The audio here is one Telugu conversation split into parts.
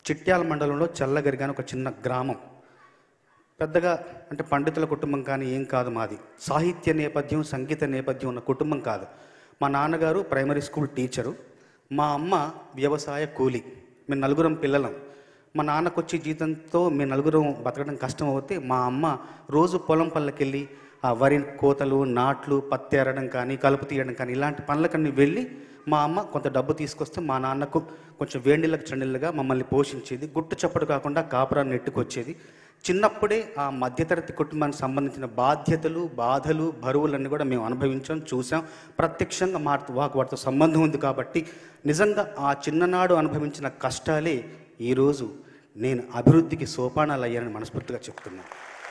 చిట్యాల మండలంలో చల్లగరిగా అని ఒక చిన్న గ్రామం. పెద్దగా అంటే పండితుల కుటుంబం కానీ ఏం కాదు మాది. సాహిత్య నేపథ్యం, సంగీత నేపథ్యం ఉన్న కుటుంబం కాదు. మా నాన్నగారు ప్రైమరీ స్కూల్ టీచరు, మా అమ్మ వ్యవసాయ కూలి. మేము నలుగురం పిల్లలం. మా నాన్నకు వచ్చే జీతంతో మేము నలుగురం బతకడం కష్టం అవుతే మా అమ్మ రోజు పొలం పళ్ళకెళ్ళి ఆ వరి కోతలు, నాట్లు, పత్తి ఏరడం కానీ, కలుపు తీయడం కానీ ఇలాంటి పనులకన్నీ వెళ్ళి మా అమ్మ కొంత డబ్బు తీసుకొస్తే మా నాన్నకు కొంచెం వేడిళ్ళకి చండిళ్ళగా మమ్మల్ని పోషించేది. గుట్టు చప్పుడు కాకుండా కాపురాన్ని నెట్టుకొచ్చేది. చిన్నప్పుడే ఆ మధ్యతరగతి కుటుంబానికి సంబంధించిన బాధ్యతలు, బాధలు, బరువులన్నీ కూడా మేము అనుభవించాం, చూసాం. ప్రత్యక్షంగా వాటితో సంబంధం ఉంది కాబట్టి నిజంగా ఆ చిన్ననాడు అనుభవించిన కష్టాలే ఈరోజు నేను అభివృద్ధికి సోపానాలు అయ్యానని మనస్ఫూర్తిగా చెప్తున్నాను.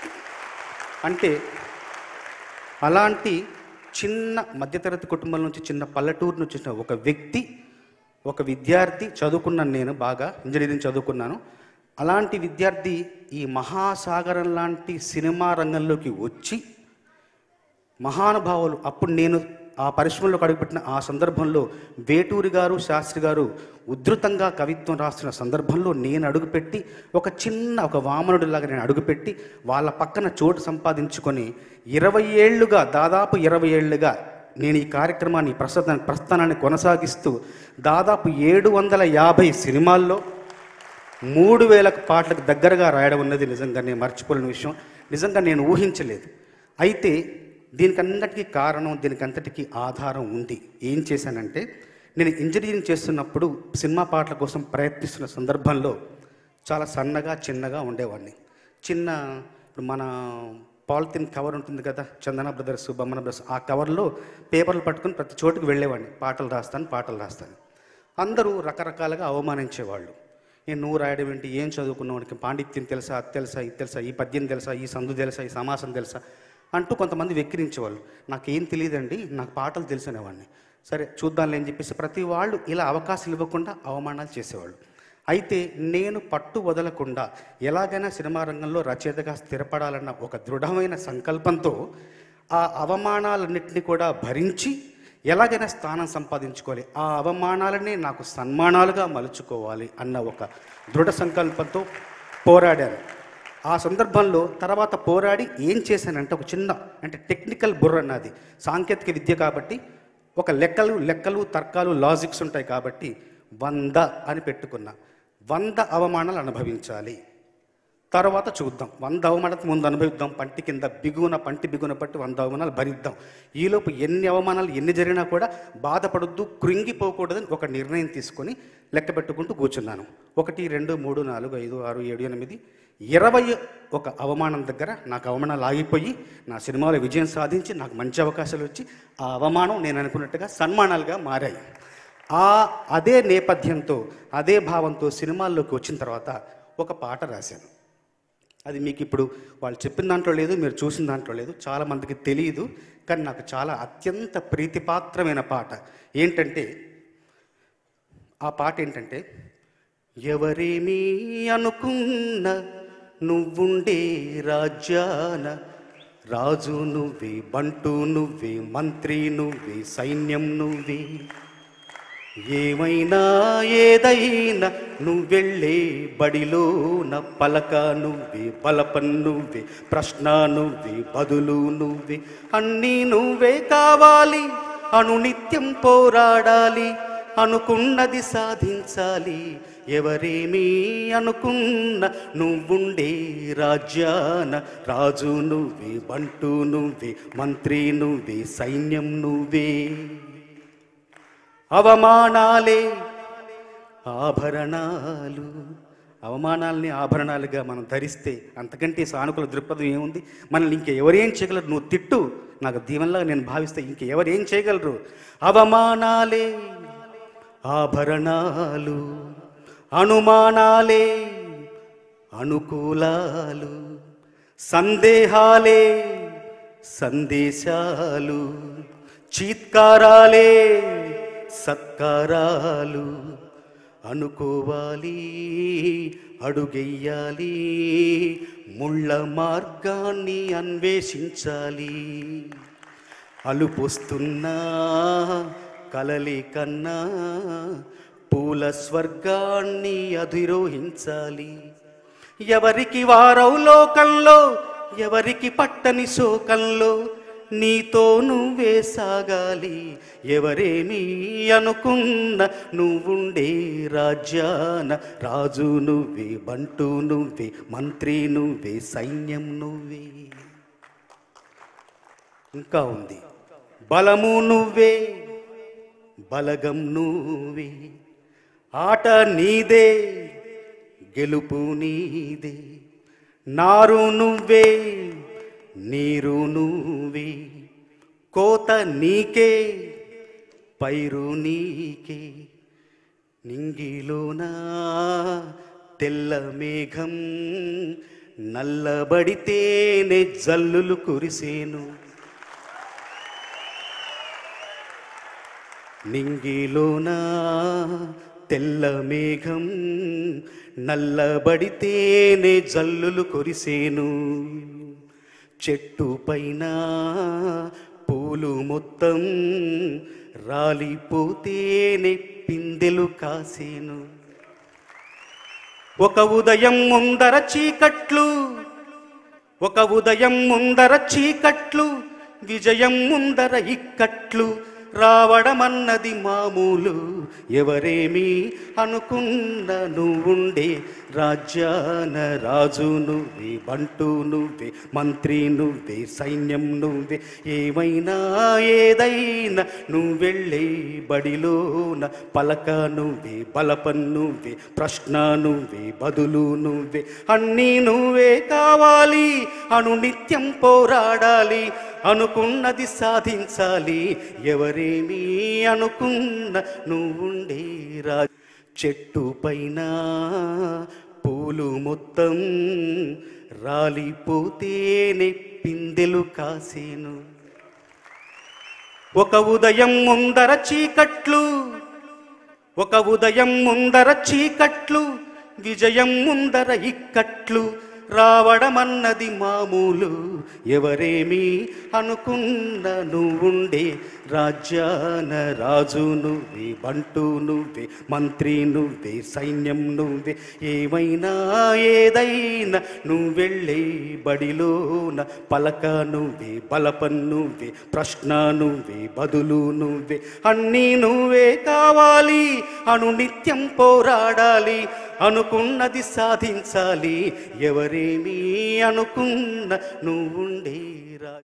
అంటే అలాంటి చిన్న మధ్యతరగతి కుటుంబం నుంచి, చిన్న పల్లెటూరు నుంచి వచ్చిన ఒక వ్యక్తి, ఒక విద్యార్థి, చదువుకున్నాను నేను, బాగా ఇంజనీరింగ్ చదువుకున్నాను. అలాంటి విద్యార్థి ఈ మహాసాగరం లాంటి సినిమా రంగంలోకి వచ్చి మహానుభావులు, అప్పుడు నేను ఆ పరిశ్రమలోకి అడుగుపెట్టిన ఆ సందర్భంలో వేటూరి గారు, శాస్త్రి గారు ఉధృతంగా కవిత్వం రాస్తున్న సందర్భంలో నేను అడుగుపెట్టి ఒక వామనుడిలాగా నేను అడుగుపెట్టి వాళ్ళ పక్కన చోటు సంపాదించుకొని 20 ఏళ్ళుగా, దాదాపు 20 ఏళ్ళుగా నేను ఈ కార్యక్రమాన్ని, ప్రస్థానాన్ని కొనసాగిస్తూ దాదాపు 750 సినిమాల్లో 3000 పాటలకు దగ్గరగా రాయడం ఉన్నది నిజంగా నేను మర్చిపోలేని విషయం. నిజంగా నేను ఊహించలేదు. అయితే దీనికంతటికీ కారణం, దీనికంతటికీ ఆధారం ఉంది. ఏం చేశానంటే, నేను ఇంజనీరింగ్ చేస్తున్నప్పుడు సినిమా పాటల కోసం ప్రయత్నిస్తున్న సందర్భంలో చాలా సన్నగా, చిన్నగా ఉండేవాడిని. ఇప్పుడు మన పాలిథిన్ కవర్ ఉంటుంది కదా, చందన బ్రదర్స్, బొమ్మన బ్రదర్స్, ఆ కవర్లో పేపర్లు పట్టుకుని ప్రతి చోటుకు వెళ్ళేవాడిని. పాటలు రాస్తాను. అందరూ రకరకాలుగా అవమానించేవాళ్ళు. నువ్వు రాయడం ఏంటి, ఏం చదువుకున్నావు, పాండిత్యం తెలుసా, అది తెలుసా, ఇది తెలుసా, ఈ పద్యం తెలుసా, ఈ సందు తెలుసా, ఈ సమాసం తెలుసా అంటూ కొంతమంది వెక్కిరించేవాళ్ళు. నాకేం తెలియదండి, నాకు పాటలు తెలిసినవాడిని. సరే చూద్దాంలే అని చెప్పేసి ప్రతి వాళ్ళు ఇలా అవకాశాలు ఇవ్వకుండా అవమానాలు చేసేవాళ్ళు. అయితే నేను పట్టు వదలకుండా ఎలాగైనా సినిమా రంగంలో రచయితగా స్థిరపడాలన్న ఒక దృఢమైన సంకల్పంతో ఆ అవమానాలన్నింటినీ కూడా భరించి ఎలాగైనా స్థానం సంపాదించుకోవాలి, ఆ అవమానాలనే నాకు సన్మానాలుగా మలుచుకోవాలి అన్న ఒక దృఢ సంకల్పంతో పోరాడాను. ఆ సందర్భంలో తర్వాత పోరాడి ఏం చేశానంటే, ఒక చిన్న టెక్నికల్ బుర్ర అన్నది, సాంకేతిక విద్య కాబట్టి ఒక లెక్కలు తర్కాలు, లాజిక్స్ ఉంటాయి కాబట్టి 100 అని పెట్టుకున్నా. 100 అవమానాలు అనుభవించాలి, తర్వాత చూద్దాం. 100 అవమానాలకు ముందు అనుభవిద్దాం, పంటి బిగున పట్టి 100 అవమానాలు భరిద్దాం. ఈలోపు ఎన్ని అవమానాలు ఎన్ని జరిగినా కూడా బాధపడొద్దు, కృంగిపోకూడదని ఒక నిర్ణయం తీసుకొని లెక్క పెట్టుకుంటూ కూర్చున్నాను. 1 2 3 4 5 6 7 8 21 అవమానం దగ్గర నాకు అవమానాలు ఆగిపోయి నా సినిమాలో విజయం సాధించి నాకు మంచి అవకాశాలు వచ్చి ఆ అవమానం నేను అనుకున్నట్టుగా సన్మానాలుగా మారాయి. అదే నేపథ్యంతో, అదే భావంతో సినిమాల్లోకి వచ్చిన తర్వాత ఒక పాట రాశాను. అది మీకు ఇప్పుడు వాళ్ళు చెప్పిన దాంట్లో లేదు, మీరు చూసిన దాంట్లో లేదు, చాలామందికి తెలియదు. కానీ నాకు చాలా అత్యంత ప్రీతిపాత్రమైన పాట. ఆ పాట ఏంటంటే, ఎవరేమీ అనుకున్న నువ్వుండే రాజ్యాన, రాజు నువ్వే, బంటు నువ్వే, మంత్రి నువ్వే, సైన్యం నువ్వే, ఏమైనా ఏదైనా నువ్వెళ్ళే బడిలోన పలక నువ్వే, బలపం నువ్వే, ప్రశ్న నువ్వే, బదులు నువ్వే, అన్నీ నువ్వే కావాలి, అనునిత్యం పోరాడాలి, అనుకున్నది సాధించాలి, ఎవరేమీ అనుకున్న నువ్వుండే రాజ్యాన, రాజు నువ్వే, బంటు నువ్వే, మంత్రి నువ్వే, సైన్యం నువ్వే, అవమానాలే ఆభరణాలు. అవమానాలని ఆభరణాలుగా మనం ధరిస్తే అంతకంటే సానుకూల దృక్పథం ఏముంది? మనల్ని ఇంకెవరేం చేయగలరు? నువ్వు తిట్టు, నాకు దీవెనలాగా నేను భావిస్తే ఇంకెవరేం చేయగలరు? అవమానాలే ఆభరణాలు, అనుమానాలే అనుకూలాలు, సందేహాలే సందేశాలు, చీత్కారాలే సత్కారాలు, అనుకోవాలి అడుగెయ్యాలి, ముళ్ళ మార్గాన్ని అన్వేషించాలి, అలుపొస్తున్నా కలలే కన్నా పూల పరుల స్వర్గాన్ని అధిరోహించాలి. ఎవరికి వారవు లోకంలో, ఎవరికి పట్టని శోకంలో, నీతో నువ్వే సాగాలి. ఎవరేమీ అనుకున్న నువ్వుండే రాజ్యాన రాజు నువ్వే, బంటు నువ్వే, మంత్రి నువ్వే, సైన్యం నువ్వే. ఇంకా ఉంది. బలము నువ్వే, బలగం నువ్వే, ఆట నీదే, గెలుపు నీదే. నారు నువ్వే, నీరు నువ్వే, కోత నీకే, పైరు నీకే. నింగిలోనా తెల్ల మేఘం నల్లబడితేనే జల్లులు కురిసేను. నింగిలోనా తెల్ల మేఘం నల్లబడితేనే జల్లులు కురిసేను. చెట్టు పైన పూలు మొత్తం రాలిపోతేనే పిందెలు కాసేను. ఒక ఉదయం ముందర చీకట్లు, ఒక ఉదయం ముందర చీకట్లు, విజయం ముందర ఇక్కట్లు. రావడమన్నది మామూలు, ఎవరేమీ అనుకున్న నువ్వుండే రాజ్యాన రాజు నువ్వే, బంటు నువ్వే, మంత్రి నువ్వే, సైన్యం నువ్వే. ఏమైనా ఏదైనా నువ్వెళ్ళే బడిలోన పలక నువ్వే, బలపం నువ్వే, ప్రశ్న నువ్వే, బదులు నువ్వే. అన్నీ నువ్వే కావాలి, అనునిత్యం పోరాడాలి, అనుకున్నది సాధించాలి. ఎవరేమీ అనుకున్న నువ్వుండే రాజు. చెట్టు పైన పూలు మొత్తం రాలిపోతేనే పిందెలు కాసేను. ఒక ఉదయం ముందర చీకట్లు, ఒక ఉదయం ముందర చీకట్లు, విజయం ముందర ఇక్కట్లు. రావడమన్నది మామూలు, ఎవరేమీ అనుకున్న నువ్వుండే రాజ్యాన రాజు నువ్వే, బంటు నువ్వే, మంత్రి నువ్వే, సైన్యం నువ్వే. ఏమైనా ఏదైనా నువ్వెళ్ళే బడిలోన పలక నువ్వే, బలపం నువ్వే, ప్రశ్న నువ్వే, బదులు నువ్వే. అన్నీ నువ్వే కావాలి, అనునిత్యం పోరాడాలి, అనుకున్నది సాధించాలి. ఎవరేమీ అనుకున్న నువ్వుండే